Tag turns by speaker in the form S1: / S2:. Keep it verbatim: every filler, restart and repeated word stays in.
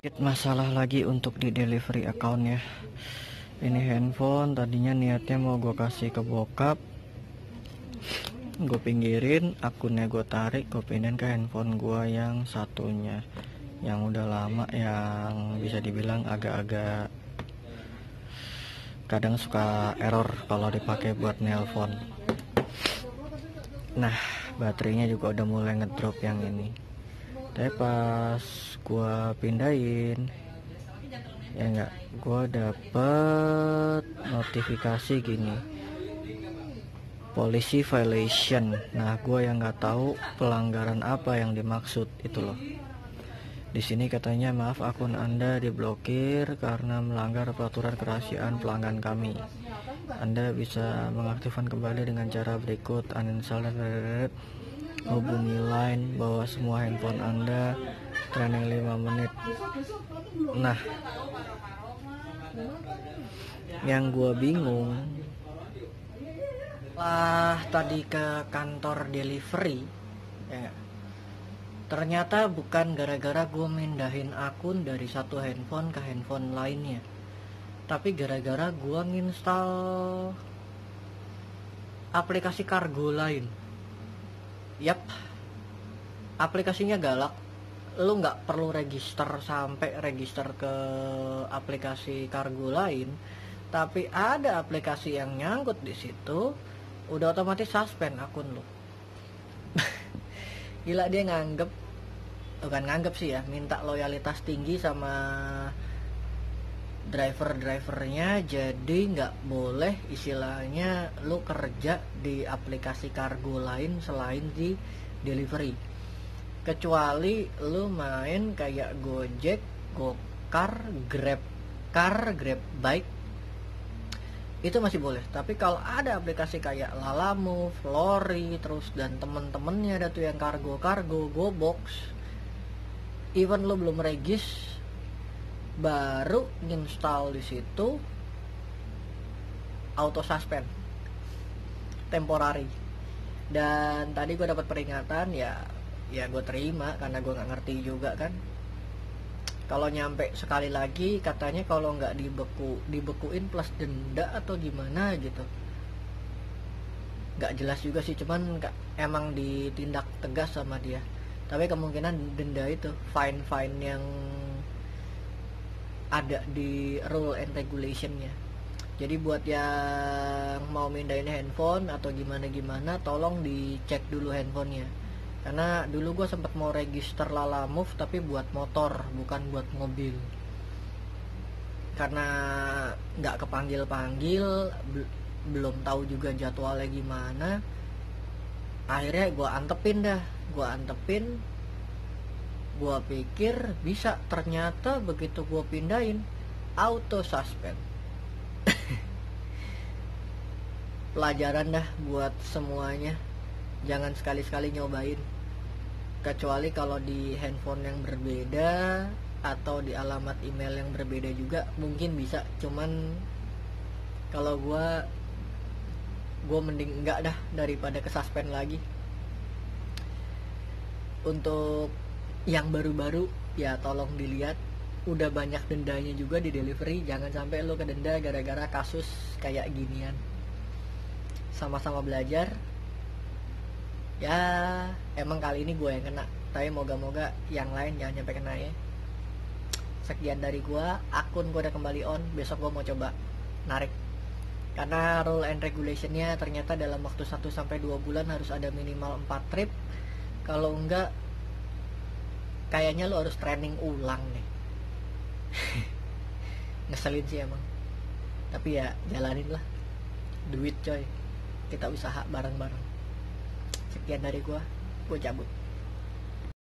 S1: Masalah lagi untuk di delivery account ya. Ini handphone tadinya niatnya mau gue kasih ke bokap, gue pinggirin, akunnya gue tarik, gue pindahin ke handphone gue yang satunya, yang udah lama, yang bisa dibilang agak-agak kadang suka error kalau dipakai buat nelpon. Nah, baterainya juga udah mulai ngedrop yang ini. Tapi pas gua pindahin, ya enggak, gua dapet notifikasi gini, policy violation. Nah, gua yang nggak tahu pelanggaran apa yang dimaksud itu loh. Di sini katanya, maaf, akun Anda diblokir karena melanggar peraturan kerahasiaan pelanggan kami. Anda bisa mengaktifkan kembali dengan cara berikut: uninstall, hubungi line, bawa semua handphone Anda, training lima menit. Nah, yang gua bingung, lah tadi ke kantor delivery ya, ternyata bukan gara-gara gue mindahin akun dari satu handphone ke handphone lainnya, tapi gara-gara gue nginstal aplikasi kargo lain. Yap, aplikasinya galak. Lu nggak perlu register sampai register ke aplikasi kargo lain, tapi ada aplikasi yang nyangkut di situ, udah otomatis suspend akun lu. Gila, dia nganggep, bukan nganggep sih ya, minta loyalitas tinggi sama driver-drivernya, jadi nggak boleh istilahnya lu kerja di aplikasi kargo lain selain di delivery, kecuali lu main kayak Gojek, Gokar, GrabCar, GrabBike, itu masih boleh. Tapi kalau ada aplikasi kayak Lalamove, Lori, terus dan temen-temennya ada tuh yang kargo-kargo, GoBox, even lu belum regis baru install di situ, auto suspend temporary. Dan tadi gue dapat peringatan, ya ya gue terima karena gue nggak ngerti juga kan. Kalau nyampe sekali lagi katanya kalau nggak dibeku dibekuin plus denda atau gimana gitu, nggak jelas juga sih, cuman gak, emang ditindak tegas sama dia. Tapi kemungkinan denda itu fine fine yang ada di rule and regulationnya. Jadi buat yang mau mindahin handphone atau gimana-gimana, tolong dicek dulu handphonenya. Karena dulu gue sempat mau register Lalamove tapi buat motor, bukan buat mobil. Karena nggak kepanggil-panggil, belum tahu juga jadwalnya gimana. Akhirnya gue antepin dah, gue antepin. Gue pikir bisa, ternyata begitu gue pindahin auto suspend. Pelajaran dah buat semuanya, jangan sekali-sekali nyobain, kecuali kalau di handphone yang berbeda atau di alamat email yang berbeda juga mungkin bisa. Cuman kalau gue gue mending enggak dah daripada kesuspend lagi. Untuk yang baru-baru ya tolong dilihat, udah banyak dendanya juga di delivery. Jangan sampai lo kedenda gara-gara kasus kayak ginian. Sama-sama belajar ya. Emang kali ini gue yang kena, tapi moga-moga yang lain jangan sampai kena ya. Sekian dari gue, akun gue udah kembali on. Besok gue mau coba narik, karena rule and regulationnya ternyata dalam waktu satu sampai dua bulan harus ada minimal empat trip. Kalau enggak, kayaknya lo harus training ulang nih. Ngeselin sih emang, tapi ya jalanin lah, duit coy, kita usaha bareng-bareng. Sekian dari gua, gua cabut.